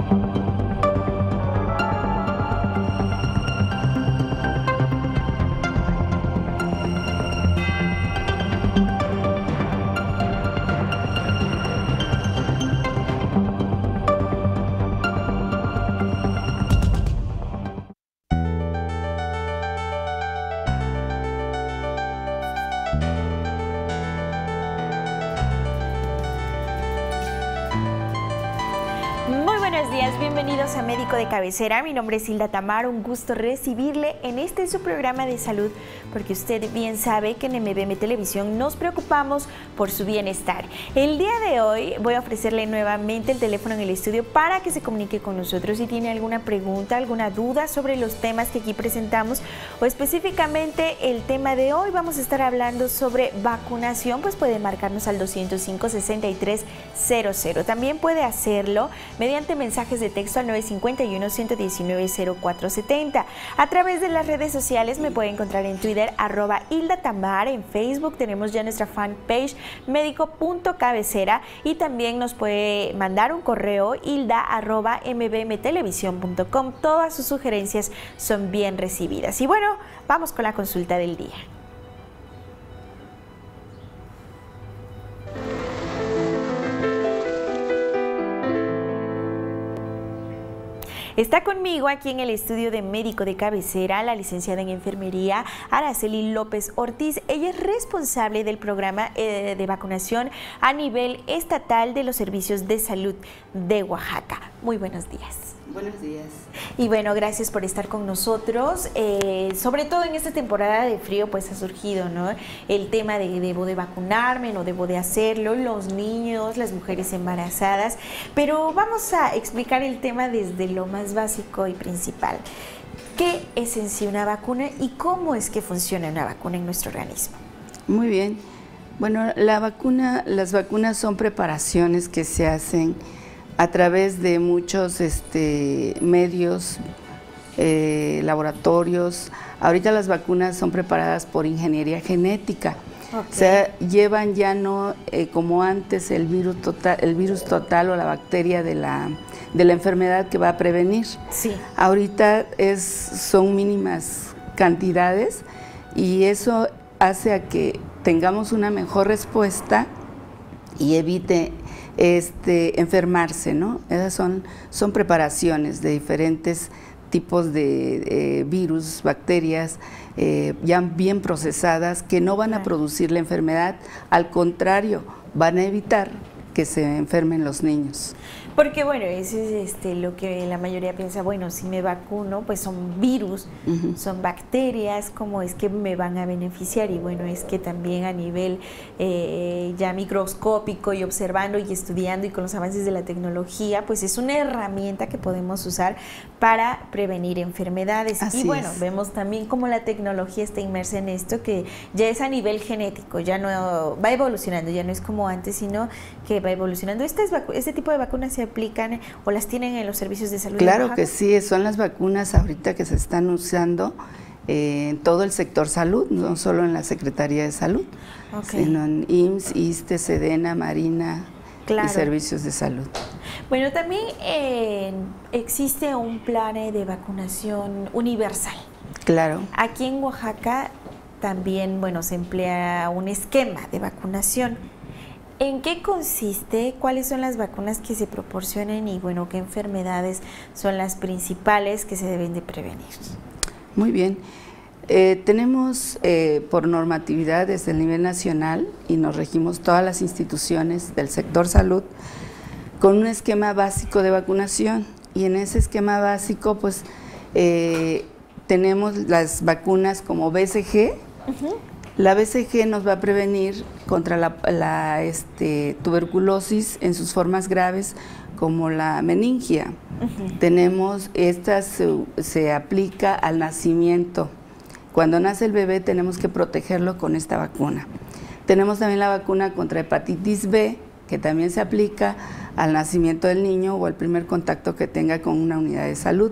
Buenos días, bienvenidos a Médico de Cabecera. Mi nombre es Hilda Tamar, un gusto recibirle en este su programa de salud, porque usted bien sabe que en MBM Televisión nos preocupamos por su bienestar. El día de hoy voy a ofrecerle nuevamente el teléfono en el estudio para que se comunique con nosotros si tiene alguna pregunta, alguna duda sobre los temas que aquí presentamos, o específicamente el tema de hoy. Vamos a estar hablando sobre vacunación, pues puede marcarnos al 205-6300. También puede hacerlo mediante mensajes de texto al 951-119-0470. A través de las redes sociales me puede encontrar en Twitter, @HildaTamar. En Facebook tenemos ya nuestra fanpage médico.cabecera y también nos puede mandar un correo hilda@mbmtelevisión.com. Todas sus sugerencias son bien recibidas. Y bueno, vamos con la consulta del día. Está conmigo aquí en el estudio de Médico de Cabecera la licenciada en Enfermería Araceli López Ortiz. Ella es responsable del programa de vacunación a nivel estatal de los servicios de salud de Oaxaca. Muy buenos días. Buenos días. Y bueno, gracias por estar con nosotros. Sobre todo en esta temporada de frío, pues ha surgido, ¿no?, el tema de debo de vacunarme, no debo de hacerlo, los niños, las mujeres embarazadas. Pero vamos a explicar el tema desde lo más básico y principal. ¿Qué es en sí una vacuna y cómo es que funciona una vacuna en nuestro organismo? Muy bien. Bueno, las vacunas son preparaciones que se hacen a través de muchos medios, laboratorios. Ahorita las vacunas son preparadas por ingeniería genética. Okay. O sea, llevan ya no como antes el virus total o la bacteria de la enfermedad que va a prevenir. Sí. Ahorita son mínimas cantidades y eso hace a que tengamos una mejor respuesta y evite enfermarse, ¿no? Esas son preparaciones de diferentes tipos de virus, bacterias, ya bien procesadas, que no van a producir la enfermedad, al contrario, van a evitar que se enfermen los niños. Porque bueno, eso es lo que la mayoría piensa, bueno, si me vacuno, pues son virus, son bacterias, ¿cómo es que me van a beneficiar? Y bueno, es que también a nivel ya microscópico y observando y estudiando y con los avances de la tecnología, pues es una herramienta que podemos usar para prevenir enfermedades. Así y bueno, es. Vemos también cómo la tecnología está inmersa en esto, que ya es a nivel genético, ya no va evolucionando, ya no es como antes, sino que va evolucionando. Este tipo de vacunas se aplican o las tienen en los servicios de salud. Claro que sí, son las vacunas ahorita que se están usando en todo el sector salud, no solo en la Secretaría de Salud, sino en IMSS, ISSSTE, SEDENA, Marina, claro, y servicios de salud. Bueno, también existe un plan de vacunación universal. Claro. Aquí en Oaxaca también, bueno, se emplea un esquema de vacunación. ¿En qué consiste? ¿Cuáles son las vacunas que se proporcionan? Y bueno, ¿qué enfermedades son las principales que se deben de prevenir? Muy bien. Tenemos por normatividad desde el nivel nacional y nos regimos todas las instituciones del sector salud con un esquema básico de vacunación, y en ese esquema básico pues tenemos las vacunas como BCG. La BCG nos va a prevenir contra la tuberculosis en sus formas graves, como la meningia. Tenemos, esta se aplica al nacimiento. Cuando nace el bebé tenemos que protegerlo con esta vacuna. Tenemos también la vacuna contra hepatitis B, que también se aplica al nacimiento del niño o al primer contacto que tenga con una unidad de salud.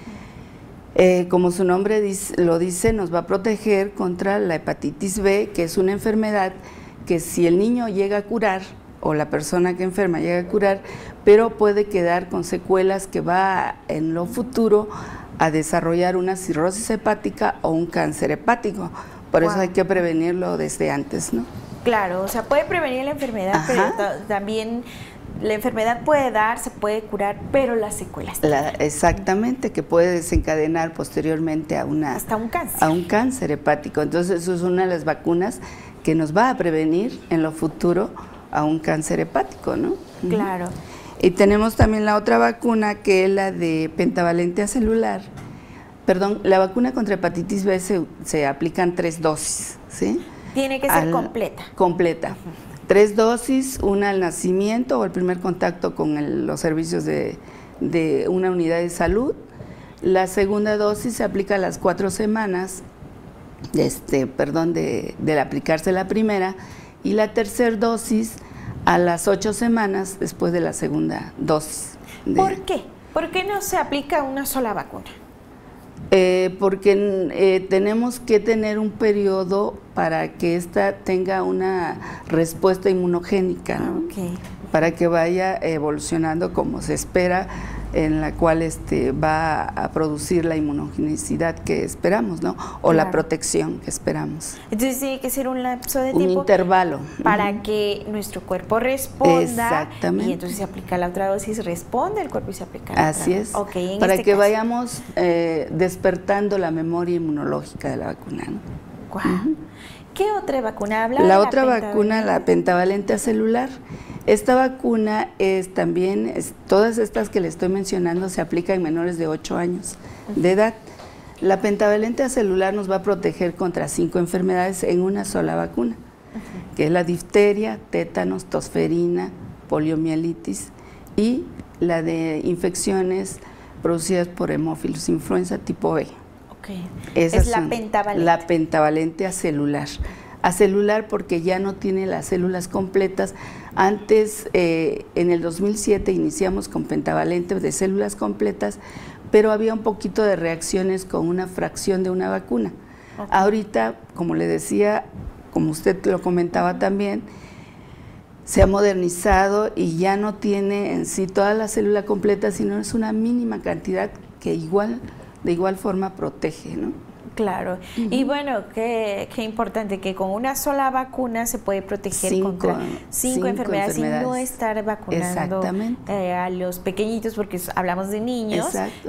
Como su nombre lo dice, nos va a proteger contra la hepatitis B, que es una enfermedad que si el niño llega a curar o la persona que enferma llega a curar, pero puede quedar con secuelas que va en lo futuro a desarrollar una cirrosis hepática o un cáncer hepático. Por eso hay que prevenirlo desde antes, ¿no? Claro, o sea, puede prevenir la enfermedad, pero también la enfermedad puede dar, se puede curar, pero las secuelas. Exactamente, que puede desencadenar posteriormente hasta un cáncer. A un cáncer hepático. Entonces, eso es una de las vacunas que nos va a prevenir en lo futuro a un cáncer hepático, ¿no? Claro. Y tenemos también la otra vacuna, que es la de pentavalente acelular. Perdón, la vacuna contra hepatitis B se aplican 3 dosis, ¿sí? Tiene que ser completa. Completa. 3 dosis, una al nacimiento o el primer contacto con los servicios de una unidad de salud. La segunda dosis se aplica a las 4 semanas, de aplicarse la primera, y la tercera dosis a las 8 semanas después de la segunda dosis. ¿Por qué? ¿Por qué no se aplica una sola vacuna? Porque tenemos que tener un periodo para que ésta tenga una respuesta inmunogénica, ¿no? Para que vaya evolucionando como se espera, en la cual va a producir la inmunogenicidad que esperamos, ¿no? O la protección que esperamos. Entonces tiene que ser un lapso de tiempo. Un intervalo. Para que nuestro cuerpo responda. Exactamente. Y entonces se aplica la otra dosis, responde el cuerpo y se aplica la Así otra. es. Okay, para que vayamos despertando la memoria inmunológica de la vacuna, ¿no? Wow. ¿Qué otra vacuna habla? La otra vacuna, la pentavalente acelular. Esta vacuna todas estas que le estoy mencionando se aplican en menores de 8 años de edad. La pentavalente acelular nos va a proteger contra 5 enfermedades en una sola vacuna, que es la difteria, tétanos, tosferina, poliomielitis y la de infecciones producidas por hemófilos, influenza tipo B. Es la pentavalente. La pentavalente acelular. Acelular porque ya no tiene las células completas. Antes, en el 2007, iniciamos con pentavalente de células completas, pero había un poquito de reacciones con una fracción de una vacuna. Ahorita, como le decía, como usted lo comentaba también, se ha modernizado y ya no tiene en sí toda la célula completa, sino es una mínima cantidad que de igual forma protege, ¿no? Claro, y bueno, qué importante que con una sola vacuna se puede proteger contra 5 enfermedades y no estar vacunando a los pequeñitos, porque hablamos de niños,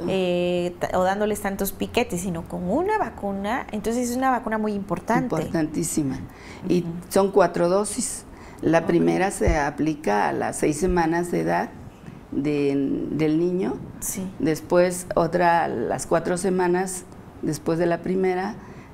o dándoles tantos piquetes, sino con una vacuna. Entonces es una vacuna muy importante. Importantísima. Y son 4 dosis. La primera se aplica a las 6 semanas de edad del niño, después otra a las 4 semanas después de la primera,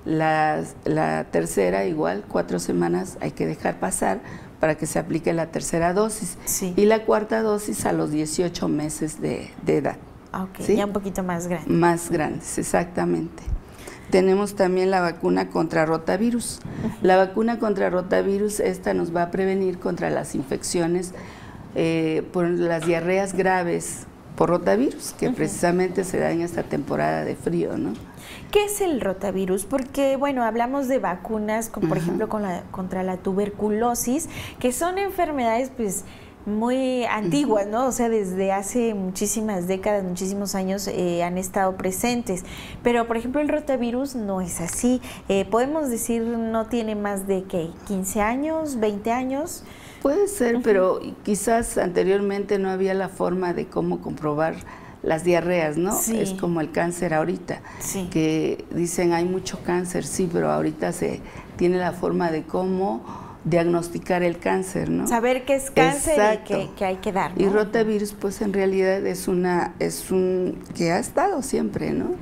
la tercera igual, 4 semanas hay que dejar pasar para que se aplique la tercera dosis, y la cuarta dosis a los 18 meses de edad. Ya un poquito más grandes. Más grandes, exactamente. Tenemos también la vacuna contra rotavirus. La vacuna contra rotavirus, esta nos va a prevenir contra las infecciones por las diarreas graves por rotavirus, que precisamente se da en esta temporada de frío, ¿no? ¿Qué es el rotavirus? Porque, bueno, hablamos de vacunas, como por ejemplo contra la tuberculosis, que son enfermedades, pues, muy antiguas, ¿no? O sea, desde hace muchísimas décadas, muchísimos años han estado presentes. Pero, por ejemplo, el rotavirus no es así. Podemos decir, no tiene más de, ¿qué? ¿15 años? ¿20 años? Puede ser, pero quizás anteriormente no había la forma de cómo comprobar las diarreas, ¿no? Es como el cáncer ahorita, que dicen hay mucho cáncer, pero ahorita se tiene la forma de cómo diagnosticar el cáncer, ¿no? Saber qué es cáncer y que hay que dar, ¿no? Y rotavirus, pues en realidad es un que ha estado siempre, ¿no?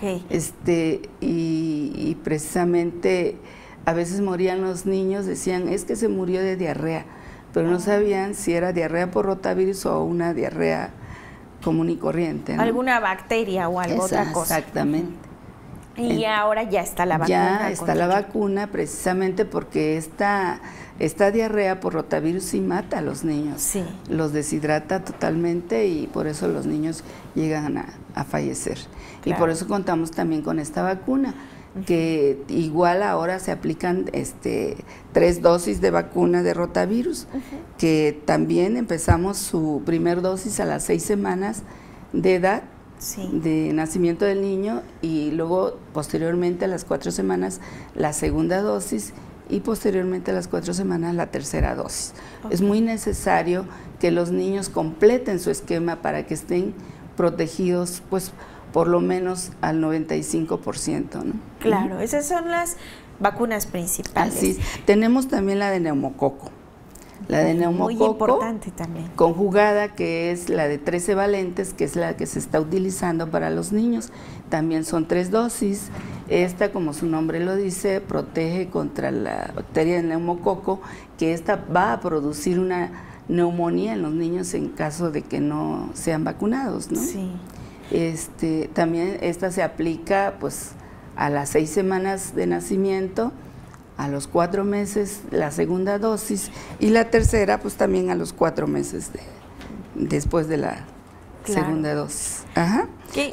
Y precisamente a veces morían los niños, decían, es que se murió de diarrea, pero no sabían si era diarrea por rotavirus o una diarrea común y corriente, ¿no? Alguna bacteria o otra cosa. Exactamente. Y ahora ya está la vacuna. Ya está la vacuna, precisamente porque esta diarrea por rotavirus sí mata a los niños. Los deshidrata totalmente y por eso los niños llegan a fallecer. Y por eso contamos también con esta vacuna. que igual ahora se aplican 3 dosis de vacuna de rotavirus, que también empezamos su primer dosis a las 6 semanas de edad de nacimiento del niño, y luego posteriormente a las 4 semanas la segunda dosis, y posteriormente a las 4 semanas la tercera dosis. Es muy necesario que los niños completen su esquema para que estén protegidos, pues por lo menos al 95%, ¿no? Claro, esas son las vacunas principales. Así, tenemos también la de neumococo. La de neumococo, muy importante también, conjugada, que es la de 13 valentes, que es la que se está utilizando para los niños. También son 3 dosis. Esta, como su nombre lo dice, protege contra la bacteria del neumococo, que esta va a producir una neumonía en los niños en caso de que no sean vacunados, ¿no? Sí. También esta se aplica pues a las 6 semanas de nacimiento, a los 4 meses la segunda dosis, y la tercera pues también a los 4 meses después de la segunda dosis. Ajá.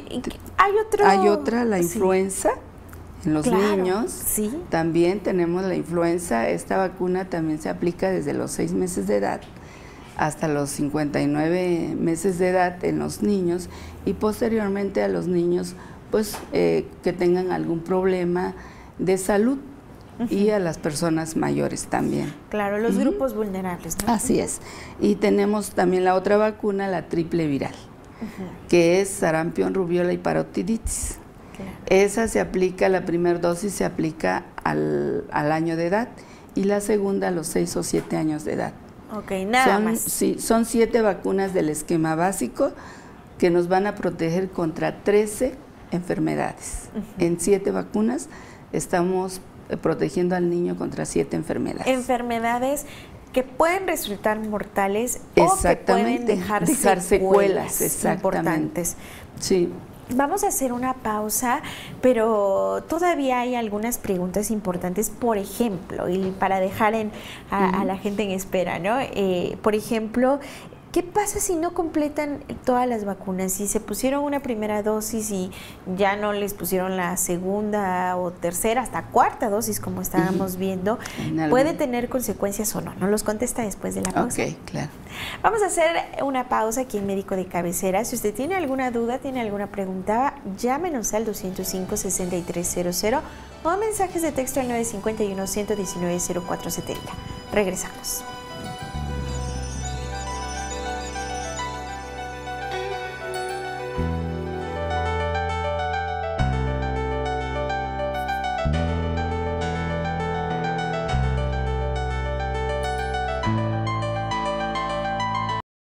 Hay otra, la influenza en los niños. Sí. También tenemos la influenza. Esta vacuna también se aplica desde los 6 meses de edad hasta los 59 meses de edad en los niños, y posteriormente a los niños pues que tengan algún problema de salud, y a las personas mayores también. Claro, los grupos vulnerables, ¿no? Así es. Y tenemos también la otra vacuna, la triple viral, que es sarampión, rubiola y parotiditis. Claro. Esa se aplica, la primera dosis se aplica al año de edad, y la segunda a los 6 o 7 años de edad. Ok, nada más. Sí, son 7 vacunas del esquema básico que nos van a proteger contra 13 enfermedades. En 7 vacunas estamos protegiendo al niño contra 7 enfermedades. Enfermedades que pueden resultar mortales o que pueden dejar secuelas importantes. Sí. Vamos a hacer una pausa, pero todavía hay algunas preguntas importantes, por ejemplo, y para dejar a la gente en espera, ¿no? Por ejemplo, ¿qué pasa si no completan todas las vacunas? Si se pusieron una primera dosis y ya no les pusieron la segunda o tercera, hasta cuarta dosis, como estábamos viendo, ¿puede tener consecuencias o no? Nos los contesta después de la pausa. Ok, claro. Vamos a hacer una pausa aquí en Médico de Cabecera. Si usted tiene alguna duda, tiene alguna pregunta, llámenos al 205-6300 o mensajes de texto al 951-119-0470. Regresamos.